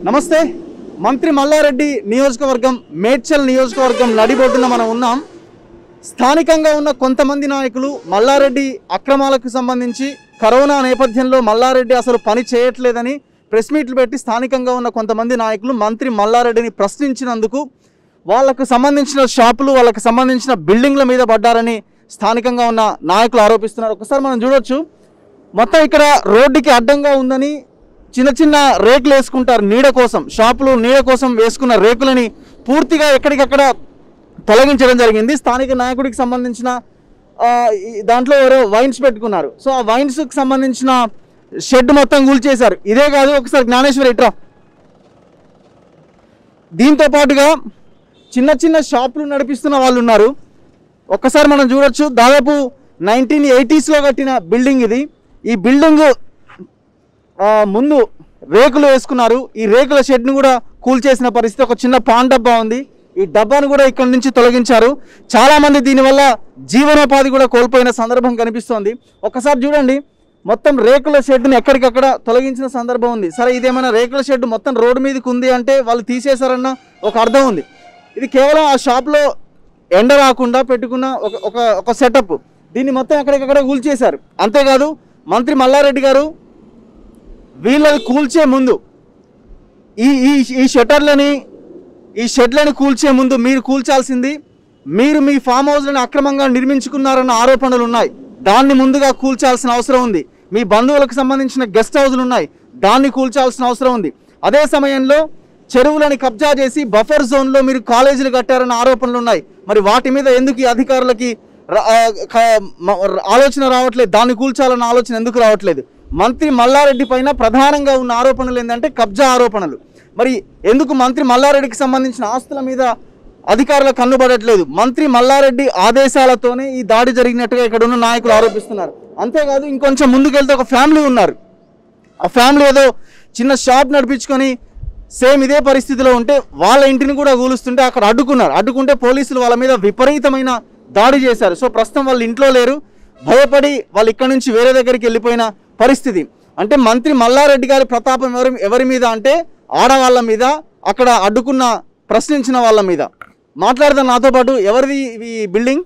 నమస్తే. మంత్రి మల్లారెడ్డి నియోజకవర్గం మేడ్చల్ నియోజకవర్గం నడిబొడ్డున మనం ఉన్నాం. స్థానికంగా ఉన్న కొంతమంది నాయకులు మల్లారెడ్డి అక్రమాలకు సంబంధించి కరోనా నేపథ్యంలో మల్లారెడ్డి అసలు పని చేయట్లేదని ప్రెస్ మీట్లు పెట్టి స్థానికంగా ఉన్న కొంతమంది నాయకులు మంత్రి మల్లారెడ్డిని ప్రశ్నించినందుకు వాళ్ళకు సంబంధించిన షాపులు వాళ్ళకు సంబంధించిన బిల్డింగ్ల మీద పడ్డారని స్థానికంగా ఉన్న నాయకులు ఆరోపిస్తున్నారు. ఒకసారి మనం చూడొచ్చు, మొత్తం ఇక్కడ రోడ్డుకి అడ్డంగా ఉందని చిన్న చిన్న రేకులు వేసుకుంటారు నీడ కోసం, షాపులు నీడ కోసం వేసుకున్న రేకులని పూర్తిగా ఎక్కడికక్కడ తొలగించడం జరిగింది. స్థానిక నాయకుడికి సంబంధించిన దాంట్లో ఎవరో వైన్స్ పెట్టుకున్నారు. సో ఆ వైన్స్కి సంబంధించిన షెడ్ మొత్తం కూల్చేశారు. ఇదే కాదు, ఒకసారి జ్ఞానేశ్వరి ఇట్రా. దీంతో పాటుగా చిన్న చిన్న షాపులు నడిపిస్తున్న వాళ్ళు ఉన్నారు. ఒక్కసారి మనం చూడొచ్చు, దాదాపు 1980s కట్టిన బిల్డింగ్ ఇది. ఈ బిల్డింగ్ ముందు రేకులు వేసుకున్నారు. ఈ రేకుల షెడ్ను కూడా కూల్చేసిన పరిస్థితి. ఒక చిన్న పాన్ డబ్బా ఉంది, ఈ డబ్బాను కూడా ఇక్కడి నుంచి తొలగించారు. చాలామంది దీనివల్ల జీవనోపాధి కూడా కోల్పోయిన సందర్భం కనిపిస్తోంది. ఒక్కసారి చూడండి, మొత్తం రేకుల షెడ్ని ఎక్కడికక్కడ తొలగించిన సందర్భం ఉంది. సరే, ఇదేమైనా రేకుల షెడ్ మొత్తం రోడ్డు మీదకి ఉంది అంటే వాళ్ళు తీసేశారన్న ఒక అర్థం ఉంది. ఇది కేవలం ఆ షాప్లో ఎండ రాకుండా పెట్టుకున్న ఒక సెటప్. దీన్ని మొత్తం ఎక్కడికక్కడ కూల్చేశారు. అంతేకాదు, మంత్రి మల్లారెడ్డి గారు వీళ్ళని కూల్చే ముందు ఈ షెడ్లని కూల్చే ముందు మీరు కూల్చాల్సింది, మీరు మీ ఫామ్ హౌస్లను అక్రమంగా నిర్మించుకున్నారన్న ఆరోపణలు ఉన్నాయి, దాన్ని ముందుగా కూల్చాల్సిన అవసరం ఉంది. మీ బంధువులకు సంబంధించిన గెస్ట్ హౌస్లు ఉన్నాయి, దాన్ని కూల్చాల్సిన అవసరం ఉంది. అదే సమయంలో చెరువులని కబ్జా చేసి బఫర్ జోన్లో మీరు కాలేజీలు కట్టారన్న ఆరోపణలు ఉన్నాయి. మరి వాటి మీద ఎందుకు ఈ అధికారులకి ఆలోచన రావట్లేదు? దాన్ని కూల్చాలన్న ఆలోచన ఎందుకు రావట్లేదు? మంత్రి మల్లారెడ్డి పైన ప్రధానంగా ఉన్న ఆరోపణలు ఏంటంటే కబ్జా ఆరోపణలు. మరి ఎందుకు మంత్రి మల్లారెడ్డికి సంబంధించిన ఆస్తుల మీద అధికారుల కన్నుబడట్లేదు? మంత్రి మల్లారెడ్డి ఆదేశాలతోనే ఈ దాడి జరిగినట్టుగా ఇక్కడ ఉన్న నాయకులు ఆరోపిస్తున్నారు. అంతేకాదు, ఇంకొంచెం ముందుకెళ్తే ఒక ఫ్యామిలీ ఉన్నారు. ఆ ఫ్యామిలీ ఏదో చిన్న షాప్ నడిపించుకొని సేమ్ ఇదే పరిస్థితిలో ఉంటే వాళ్ళ ఇంటిని కూడా కూలుస్తుంటే అక్కడ అడ్డుకుంటే పోలీసులు వాళ్ళ మీద విపరీతమైన దాడి చేశారు. సో ప్రస్తుతం వాళ్ళు ఇంట్లో లేరు, భయపడి వాళ్ళు ఇక్కడ నుంచి వేరే దగ్గరికి వెళ్ళిపోయిన పరిస్థితి. అంటే మంత్రి మల్లారెడ్డి గారి ప్రతాపం ఎవరి మీద అంటే ఆడవాళ్ళ మీద, అక్కడ అడ్డుకున్న ప్రశ్నించిన వాళ్ళ మీద. మాట్లాడదాం నాతో పాటు. ఎవరిది ఈ బిల్డింగ్?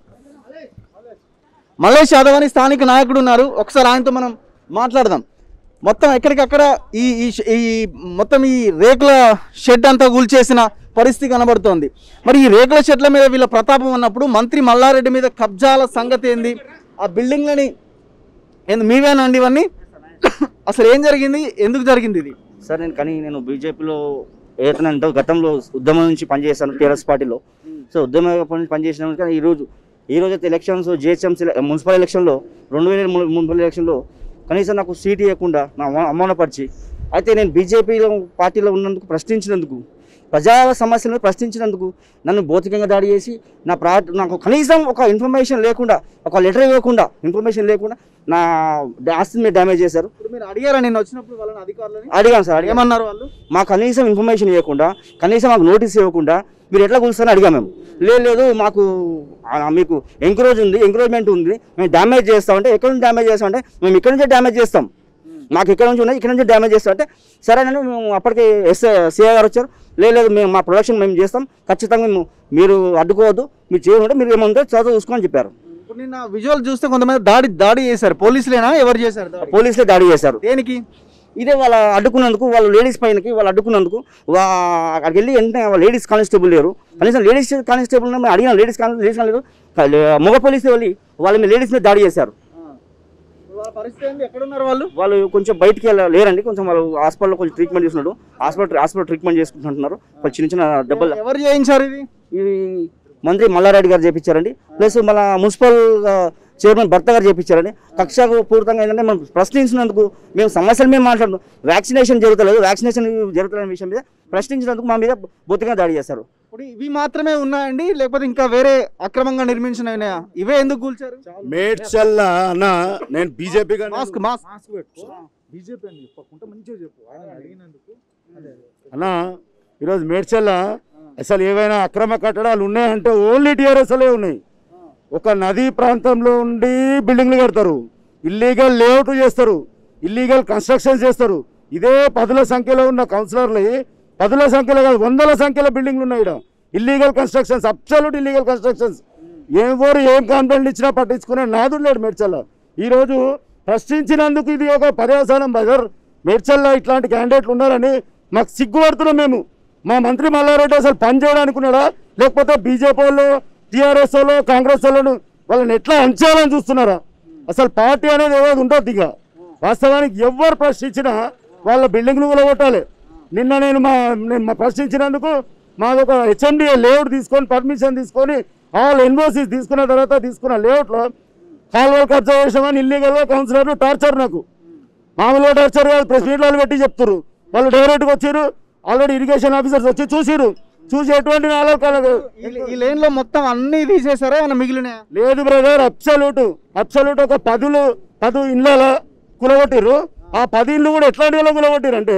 మల్లేష్ యాదవ్ అని స్థానిక నాయకుడు ఉన్నారు. ఒకసారి ఆయనతో మనం మాట్లాడదాం. మొత్తం ఎక్కడికక్కడ ఈ మొత్తం ఈ రేకుల షెడ్ అంతా కూల్చేసిన పరిస్థితి కనబడుతోంది. మరి ఈ రేకుల షెడ్ల మీద వీళ్ళ ప్రతాపం ఉన్నప్పుడు మంత్రి మల్లారెడ్డి మీద కబ్జాల సంగతి ఏంది? ఆ బిల్డింగ్లని మీవేనండి ఇవన్నీ? అసలు ఏం జరిగింది, ఎందుకు జరిగింది ఇది? సార్, నేను బీజేపీలో ఏదైతే గతంలో ఉద్యమం నుంచి పనిచేశాను టీఆర్ఎస్ పార్టీలో. సో ఉద్యమం పనిచేసినాను. కానీ ఈరోజు అయితే ఎలక్షన్స్, జిహెచ్ఎంసీ మున్సిపల్ ఎలక్షన్లో 2000 మున్సిపల్ ఎలక్షన్లో కనీసం నాకు సీట్ ఇవ్వకుండా నా అవమానపరిచి, అయితే నేను బీజేపీలో పార్టీలో ఉన్నందుకు ప్రశ్నించినందుకు, ప్రజా సమస్యలను ప్రశ్నించినందుకు నన్ను భౌతికంగా దాడి చేసి నాకు కనీసం ఒక ఇన్ఫర్మేషన్ లేకుండా, ఒక లెటర్ ఇవ్వకుండా, ఇన్ఫర్మేషన్ లేకుండా నా ఆస్తిని మీరు డ్యామేజ్ చేశారు. మీరు అడిగారా నేను వచ్చినప్పుడు వాళ్ళని, అధికారులని? అడిగాను సార్. ఏమన్నారు వాళ్ళు? మాకు కనీసం ఇన్ఫర్మేషన్ ఇవ్వకుండా, కనీసం మాకు నోటీస్ ఇవ్వకుండా మీరు ఎట్లా కూర్చొని అడిగాము మేము. లేదు మీకు ఎంకరేజ్మెంట్ ఉంది, మేము డ్యామేజ్ చేస్తామంటే ఎక్కడి నుంచి డ్యామేజ్ చేస్తామంటే మేము ఇక్కడ నుంచే డ్యామేజ్ చేస్తాం, మాకు ఇక్కడ నుంచి ఉన్నాయి, ఇక్కడ నుంచి డ్యామేజ్ చేస్తామంటే సరేనండి. మేము అప్పటికి సిఐ గారు వచ్చారు. లేదు మేము మా ప్రొడక్షన్ మేము చేస్తాం, ఖచ్చితంగా మీరు అడ్డుకోవద్దు, మీరు చేయకుంటే మీరు ఏముందో చదువు చూసుకోని చెప్పారు. ఇప్పుడు నిన్న విజువల్ చూస్తే కొంతమంది దాడి చేశారు. పోలీసులేనా, ఎవరు చేశారు? పోలీసులే దాడి చేశారు. దేనికి? ఇదే వాళ్ళు అడ్డుకున్నందుకు, వాళ్ళు లేడీస్ పైనకి వాళ్ళు అడ్డుకున్నందుకు అక్కడికి వెళ్ళి వెంటనే లేడీస్ కానిస్టేబుల్ లేరు, కనీసం లేడీస్ కానిస్టేబుల్ మేము అడిగిన లేడీస్ కానిస్టేబుల్ మగ పోలీసులు వెళ్ళి వాళ్ళ మీద లేడీస్ మీద దాడి చేశారు. వాళ్ళు కొంచెం బయటికి లేరండి, కొంచెం వాళ్ళు హాస్పిటల్లో కొంచెం ట్రీట్మెంట్ చేస్తున్నారు, హాస్పిటల్ ట్రీట్మెంట్ చేసుకుంటున్నారు. చిన్న చిన్న దెబ్బలు. ఎవరు చేయించారు ఇది? ఇది మంత్రి మల్లారెడ్డి గారు చేయించారండి. ప్లస్ మన మున్సిపల్ చైర్మన్ భర్త గారు చేయించారని. కక్షకు పూర్తంగా ఏంటంటే మనం ప్రశ్నించినందుకు, మేము సమస్యలు మేము మాట్లాడుతున్నాం, వ్యాక్సినేషన్ జరుగుతున్న విషయం మీద ప్రశ్నించినందుకు మా మీద బొత్తిగా దాడి చేశారు. ఇప్పుడు ఇవి మాత్రమే ఉన్నాయండి, లేకపోతే ఇంకా వేరే అక్రమంగా నిర్మించినవి ఇవే ఎందుకు కూల్చారు? మేడ్చల్ అన్న, నేను బీజేపీ అన్న, ఈరోజు మేడ్చల్ అసలు ఏవైనా అక్రమ కట్టడాలు ఉన్నాయంటే ఓన్లీ టీఆర్ఎస్లే ఉన్నాయి. ఒక నదీ ప్రాంతంలో ఉండి బిల్డింగ్లు కడతారు, ఇల్లీగల్ లేఅవుట్ చేస్తారు, ఇల్లీగల్ కన్స్ట్రక్షన్ చేస్తారు. ఇదే 10ల సంఖ్యలో ఉన్న కౌన్సిలర్లు 10ల సంఖ్యలో కాదు 100ల సంఖ్యలో బిల్డింగ్లు ఉన్నాయి. ఇక్కడ illegal constructions, absolute illegal constructions. ఎవరు ఏం కంప్లైంట్లు ఇచ్చినా పట్టించుకునే నాదుడు లేడు మేడ్చల్లో. ఈరోజు ప్రశ్నించినందుకు ఇది ఒక పర్యవసానం బ్రదర్. మేడ్చల్లో ఇట్లాంటి క్యాండిడేట్లు ఉన్నారని మాకు సిగ్గుపడుతున్నాం మేము. మా మంత్రి మల్లారెడ్డి అసలు పని చేయడానికి ఉన్నాడా, లేకపోతే బీజేపీ వాళ్ళు, టీఆర్ఎస్ వాళ్ళు, కాంగ్రెస్ వాళ్ళను వాళ్ళని ఎట్లా అంచాలని చూస్తున్నారా? అసలు పార్టీ అనేది ఏదో ఉంటుంది. ఇక వాస్తవానికి ఎవరు ప్రశ్నించినా వాళ్ళ బిల్డింగ్లు కూలగొట్టాలి. నిన్న నేను ప్రశ్నించినందుకు మాదొక హెచ్ఎండిఏ లేఅవుట్ తీసుకొని పర్మిషన్ తీసుకొని ఆల్ ఎన్ఓసీస్ తీసుకున్న తర్వాత తీసుకున్న లేఅవుట్లో కాలువలు కబ్జా చేసామని ఇల్లీగల్గా కౌన్సిలర్లు టార్చర్, నాకు మామూలుగా టార్చర్ కాదు, ప్రెస్ మీట్లు పెట్టి చెప్తారు. వాళ్ళు డైరెక్ట్గా వచ్చారు, ఆల్రెడీ ఇరిగేషన్ ఆఫీసర్స్ వచ్చి చూసిరు. చూసి ఎటువంటి ఈ లైన్ లో మొత్తం అన్ని తీసేసారా ఏమన్నా మిగిలినా? లేదు బ్రదర్, అబ్సల్యూట్ ఒక 10 ఇళ్ళ కులగొట్టిర్రు. ఆ 10 ఇళ్ళు కూడా ఎట్లాంటి వాళ్ళు కులగొట్టిరు అంటే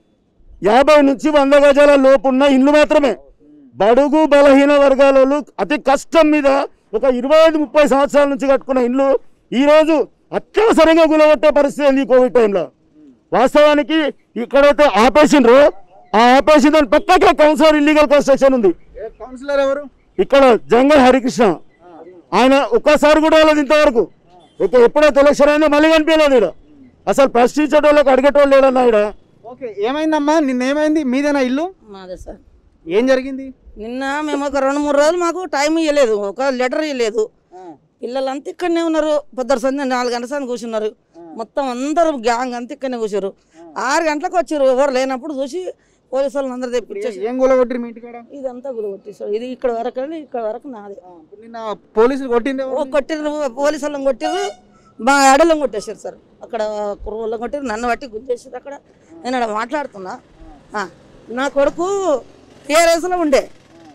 50 నుంచి 100 గజాల లోపు ఉన్న ఇల్లు మాత్రమే. బడుగు బలహీన వర్గాల వాళ్ళు అతి కష్టం మీద ఒక 25-30 సంవత్సరాల నుంచి కట్టుకున్న ఇల్లు ఈరోజు అత్యవసరంగా కులగొట్టే పరిస్థితి ఉంది కోవిడ్ టైంలో. వాస్తవానికి ఇక్కడైతే ఆపేసిండ్రు, ఆ ఆపేసిన దాని పక్కకే కౌన్సిలర్ ఇల్లీగల్ కన్స్ట్రక్షన్ ఉంది. కౌన్సిలర్ ఎవరు? ఇక్కడ జంగల్ హరికృష్ణ. ఆయన ఒక్కసారి కూడా వాళ్ళది ఇంతవరకు. ఎప్పుడైతే ఎలక్షన్ అయిందో మళ్ళీ కనిపించలేదు ఇక్కడ. అసలు ప్రశ్నించేటోళ్ళకి అడిగేటోళ్ళు లేడన్నా ఇక్కడ. ఓకే, ఏమైందమ్మా? నిన్న ఏమైంది? మీదేనా ఇల్లు? మాదే సార్. ఏం జరిగింది నిన్న? మేము ఒక 2-3 రోజులు మాకు టైం ఇవ్వలేదు, ఒక లెటర్ ఇవ్వలేదు. పిల్లలంతా ఇక్కడనే ఉన్నారు. పొద్దురు సంధ్య 4 గంటల సంది కూర్చున్నారు. మొత్తం అందరూ గ్యాంగ్ అంతా ఇక్కడనే కూర్చారు. 6 గంటలకు వచ్చారు. ఎవరు లేనప్పుడు చూసి పోలీసు వాళ్ళని అందరూ తెప్పించేసి ఏం గులగొట్టిరు మీ ఇంటికాడ? ఇదంతా గులగొట్టేసారు. ఇది ఇక్కడ వరకు ఇక్కడ వరకు నాదే. నిన్న పోలీసులు కొట్టింది? కొట్టిర్రు, పోలీసు వాళ్ళని కొట్టిర్రు, మా ఆడలను కొట్టేశారు సార్. అక్కడ కుర్రోళ్ళని కొట్టిర్రు, నన్ను బట్టి గుంజేసారు. అక్కడ నేను అక్కడ మాట్లాడుతున్నా. నా కొడుకు టీఆర్ఎస్లో ఉండే,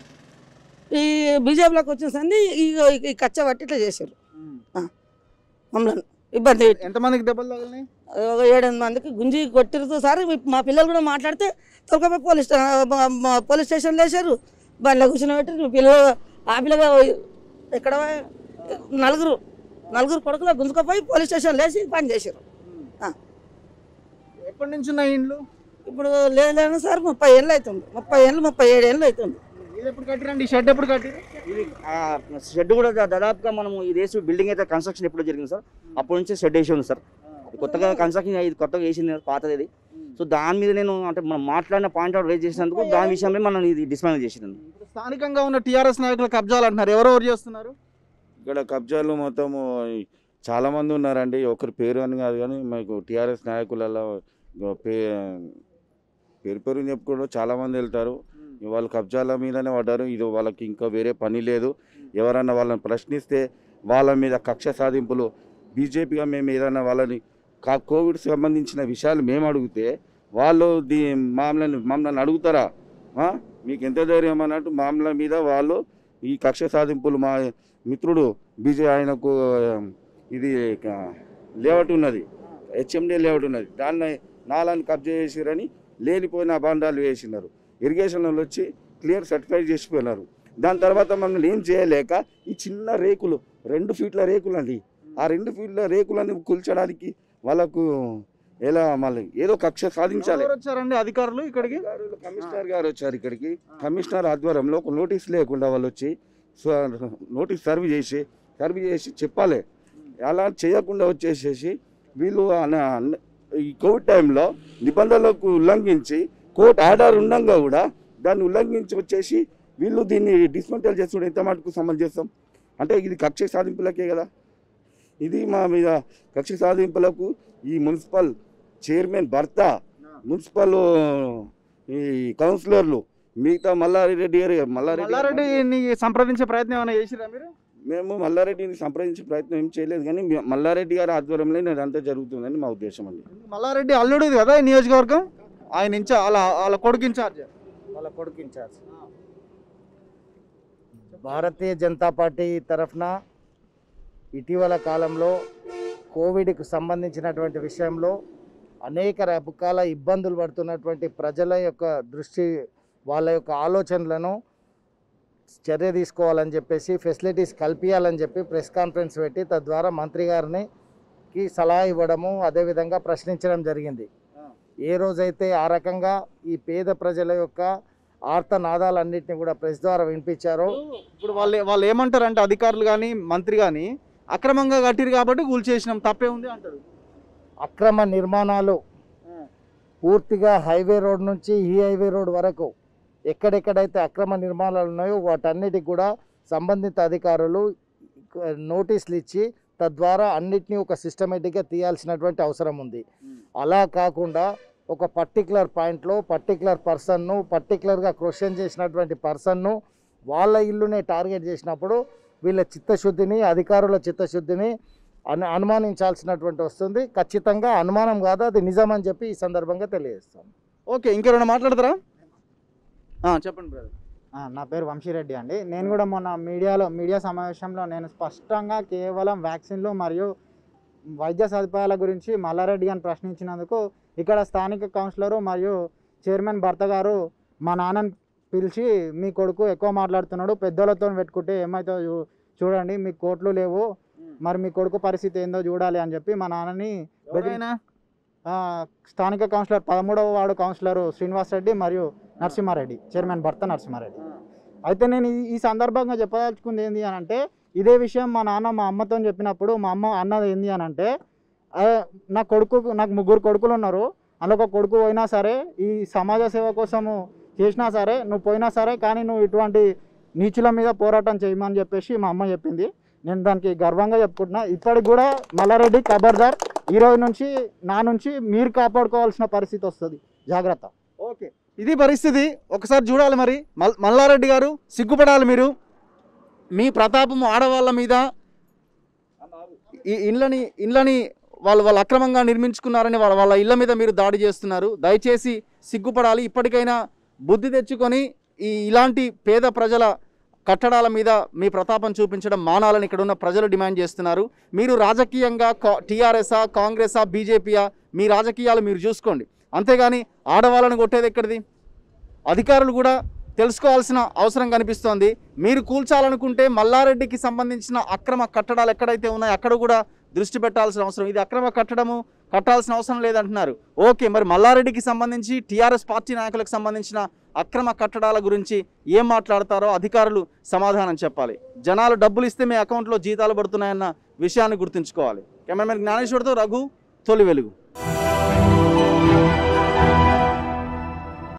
ఈ బీజేపీలోకి వచ్చిన సంది ఈ కచ్చ పట్టి ఇట్లా చేశారు. మమ్మల్ని ఇబ్బంది. ఎంతమందికి దెబ్బలు తగిలినాయి? ఒక 7-8 మందికి గుంజి కొట్టిరుతో సార్. మా పిల్లలు కూడా మాట్లాడితే తొలకపోయి పోలీస్ స్టేషన్లో వేసారు. బండ్లో కూర్చొని పెట్టి పిల్లలు ఆ పిల్లగా ఎక్కడ నలుగురు కొడుకులో గుంజుకపోయి పోలీస్ స్టేషన్లో వేసి పని చేశారు. ఎప్పటి నుంచి ఉన్నాయి ఇండ్లు? ఇప్పుడు లేదు సార్, 30 ఏళ్ళు అవుతుంది. 37 ఏళ్ళు అవుతుంది. ఇది ఎప్పుడు కట్టిరండి? షెడ్ ఎప్పుడు కట్టిరు? ఇది షెడ్ కూడా దాదాపుగా మనము ఇది వేసి బిల్డింగ్ అయితే కన్స్ట్రక్షన్ ఎప్పుడు జరిగింది సార్, అప్పటి నుంచి షెడ్ వేసి ఉంది సార్. కొత్తగా కన్స్ట్రక్షన్ ఇది కొత్తగా వేసింది పాతది ఇది. సో దాని మీద నేను అంటే మనం మాట్లాడిన పాయింట్ అవుట్ రేజ్ చేసినందుకు దాని విషయంలో మనం ఇది డిస్మైన్ చేసినాను. స్థానికంగా ఉన్న టీఆర్ఎస్ నాయకులు కబ్జాలు అంటున్నారు, ఎవరెవరు చేస్తున్నారు ఇక్కడ కబ్జాలు? మొత్తము చాలామంది ఉన్నారండి. ఒకరి పేరు అని కాదు కానీ మాకు టీఆర్ఎస్ నాయకులలో పేరు చెప్పుకోవడం చాలామంది వెళ్తారు. వాళ్ళు కబ్జాల మీదనే పడ్డారు. ఇది వాళ్ళకి ఇంకా వేరే పని లేదు. ఎవరన్నా వాళ్ళని ప్రశ్నిస్తే వాళ్ళ మీద కక్ష సాధింపులు. బీజేపీగా మేము ఏదైనా వాళ్ళని కోవిడ్ సంబంధించిన విషయాలు మేము అడిగితే వాళ్ళు మమ్మల్ని అడుగుతారా? మీకు ఎంత ధైర్యం అన్నట్టు మామూల మీద వాళ్ళు ఈ కక్ష సాధింపులు. మా మిత్రుడు ఆయనకు ఇది లేఅవుట్ ఉన్నది, హెచ్ఎండి లేఅవుట్ ఉన్నది, దాన్ని నాలాన్ని కబ్జా చేసిరని లేనిపోయిన అభాండాలు వేసినారు. ఇరిగేషన్ వాళ్ళు వచ్చి క్లియర్ సర్టిఫై చేసిపోయినారు. దాని తర్వాత మమ్మల్ని ఏం చేయలేక ఈ చిన్న రేకులు 2 ఫీట్ల రేకులు అండి, ఆ 2 ఫీట్ల రేకులని కూల్చడానికి వాళ్ళకు ఎలా మళ్ళీ ఏదో కక్ష సాధించాలి. వచ్చారండి అధికారులు ఇక్కడికి? కమిషనర్ గారు వచ్చారు ఇక్కడికి. కమిషనర్ ఆధ్వర్యంలో ఒక నోటీస్ లేకుండా వాళ్ళు వచ్చి నోటీస్ సర్వ్ చేసి చెప్పాలి. అలా చేయకుండా వచ్చేసేసి వీళ్ళు ఈ కోవిడ్ టైంలో నిబంధనలకు ఉల్లంఘించి కోర్టు ఆర్డర్ ఉండగా కూడా దాన్ని ఉల్లంఘించి వచ్చేసి వీళ్ళు దీన్ని డిస్మెంటల్ చేస్తుంటే ఎంత మటుకు సమంజసం? అంటే ఇది కక్ష సాధింపులకే కదా. ఇది మా మీద కక్ష సాధింపులకు ఈ మున్సిపల్ చైర్మన్ భర్త, మున్సిపల్ ఈ కౌన్సిలర్లు, మిగతా మల్లారెడ్డిని సంప్రదించే ప్రయత్నం ఏమైనా చేసిరా మీరు? మేము మల్లారెడ్డిని సంప్రదించే ప్రయత్నం ఏం చేయలేదు, కానీ మల్లారెడ్డి గారి ఆధ్వర్యంలో ఇదంతా జరుగుతుందని మా ఉద్దేశం అండి. మల్లారెడ్డి అల్లుడు కదా ఈ నియోజకవర్గం, ఆయన వాళ్ళ కొడుకు ఇన్ఛార్జ్. భారతీయ జనతా పార్టీ తరఫున ఇటీవల కాలంలో కోవిడ్కి సంబంధించినటువంటి విషయంలో అనేక రకాల ఇబ్బందులు పడుతున్నటువంటి ప్రజల యొక్క దృష్టి, వాళ్ళ యొక్క ఆలోచనలను చర్య తీసుకోవాలని చెప్పేసి, ఫెసిలిటీస్ కల్పించాలని చెప్పి ప్రెస్ కాన్ఫరెన్స్ పెట్టి తద్వారా మంత్రి గారికి సలహా ఇవ్వడము, అదేవిధంగా ప్రశ్నించడం జరిగింది. ఏ రోజైతే ఆ రకంగా ఈ పేద ప్రజల యొక్క ఆర్తనాదాలన్నింటినీ కూడా ప్రెస్ ద్వారా వినిపించారో, ఇప్పుడు వాళ్ళు ఏమంటారంటే అధికారులు కానీ మంత్రి కానీ అక్రమంగా కట్టిరు కాబట్టి కూల్చేసినాం తప్పే ఉంది అంటారు. అక్రమ నిర్మాణాలు పూర్తిగా హైవే రోడ్ నుంచి ఈ హైవే రోడ్ వరకు ఎక్కడెక్కడైతే అక్రమ నిర్మాణాలు ఉన్నాయో వాటన్నిటికి కూడా సంబంధిత అధికారులు నోటీసులు ఇచ్చి తద్వారా అన్నిటినీ ఒక సిస్టమేటిక్గా తీయాల్సినటువంటి అవసరం ఉంది. అలా కాకుండా ఒక పర్టికులర్ పాయింట్లో పర్టికులర్ పర్సన్ను పర్టికులర్గా క్వశ్చన్ చేసినటువంటి పర్సన్ను వాళ్ళ ఇల్లునే టార్గెట్ చేసినప్పుడు వీళ్ళ చిత్తశుద్ధిని, అధికారుల చిత్తశుద్ధిని అనుమానించాల్సినటువంటి వస్తుంది. ఖచ్చితంగా అనుమానం కాదు, అది నిజం అని చెప్పి ఈ సందర్భంగా తెలియజేస్తాను. ఓకే, ఇంకెవరైనా మాట్లాడతారా? చెప్పండి బ్రదర్. నా పేరు వంశీరెడ్డి అండి. నేను కూడా మొన్న మీడియా సమావేశంలో నేను స్పష్టంగా కేవలం వ్యాక్సిన్లు మరియు వైద్య సదుపాయాల గురించి మల్లారెడ్డి గారిని ప్రశ్నించినందుకు ఇక్కడ స్థానిక కౌన్సిలరు మరియు చైర్మన్ భర్త గారు మా నాన్నని పిలిచి మీ కొడుకు ఎక్కువ మాట్లాడుతున్నాడు, పెద్దలతో పెట్టుకుంటే ఏమవుతుందో చూడండి, మీకు కోట్లు లేవు, మరి మీ కొడుకు పరిస్థితి ఏందో చూడాలి అని చెప్పి మా నాన్నని స్థానిక కౌన్సిలర్ 13వ వార్డు కౌన్సిలరు శ్రీనివాస్ రెడ్డి మరియు నరసింహారెడ్డి, చైర్మన్ భర్త నరసింహారెడ్డి. అయితే నేను ఈ సందర్భంగా చెప్పదలుచుకుంది ఏంటి అని అంటే, ఇదే విషయం మా నాన్న మా అమ్మతో చెప్పినప్పుడు మా అమ్మ అన్నది ఏంటి అని అంటే, నాకు 3 కొడుకులు ఉన్నారు, అందులో ఒక కొడుకు పోయినా సరే ఈ సమాజ సేవ కోసము చేసినా సరే నువ్వు పోయినా సరే కానీ నువ్వు ఇటువంటి నీచుల మీద పోరాటం చేయమని చెప్పేసి మా అమ్మ చెప్పింది. నేను దానికి గర్వంగా చెప్పుకుంటున్నా. ఇప్పటికి కూడా మల్లారెడ్డి ఖబర్దార్, ఈ రోజు నుంచి నా నుంచి మీరు కాపాడుకోవాల్సిన పరిస్థితి వస్తుంది, జాగ్రత్త. ఓకే, ఇది పరిస్థితి. ఒకసారి చూడాలి మరి. మల్లారెడ్డి గారు సిగ్గుపడాలి. మీరు మీ ప్రతాపం ఆడవాళ్ళ మీద, ఈ ఇళ్ళని వాళ్ళు అక్రమంగా నిర్మించుకున్నారని వాళ్ళ ఇళ్ళ మీద మీరు దాడి చేస్తున్నారు. దయచేసి సిగ్గుపడాలి. ఇప్పటికైనా బుద్ధి తెచ్చుకొని ఇలాంటి పేద ప్రజల కట్టడాల మీద మీ ప్రతాపం చూపించడం మానాలని ఇక్కడ ఉన్న ప్రజలు డిమాండ్ చేస్తున్నారు. మీరు రాజకీయంగా టీఆర్ఎస్ఆ, కాంగ్రెసా, బీజేపీయా, మీ రాజకీయాలు మీరు చూసుకోండి. అంతేగాని ఆడవాళ్ళని కొట్టేది ఎక్కడిది? అధికారులు కూడా తెలుసుకోవాల్సిన అవసరం కనిపిస్తోంది. మీరు కూల్చాలనుకుంటే మల్లారెడ్డికి సంబంధించిన అక్రమ కట్టడాలు ఎక్కడైతే ఉన్నాయో అక్కడ కూడా దృష్టి పెట్టాల్సిన అవసరం. ఇది అక్రమ కట్టడము, కట్టాల్సిన అవసరం లేదంటున్నారు. ఓకే, మరి మల్లారెడ్డికి సంబంధించి టీఆర్ఎస్ పార్టీ నాయకులకు సంబంధించిన అక్రమ కట్టడాల గురించి ఏం మాట్లాడతారో అధికారులు సమాధానం చెప్పాలి. జనాలు డబ్బులు ఇస్తే మీ అకౌంట్లో జీతాలు పడుతున్నాయన్న విషయాన్ని గుర్తుంచుకోవాలి. కెమెరామెన్ జ్ఞానేశ్వర్తో రఘు, తొలి వెలుగు.